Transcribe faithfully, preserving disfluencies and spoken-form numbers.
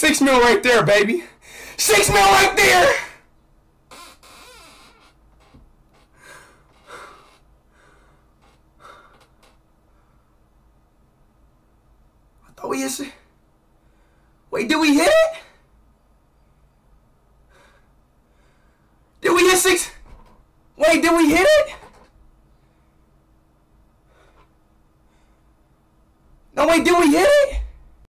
Six mil right there, baby. Six mil right there. I thought we hit it. Wait, did we hit it? Did we hit six? Wait, did we hit it? No, wait, did we hit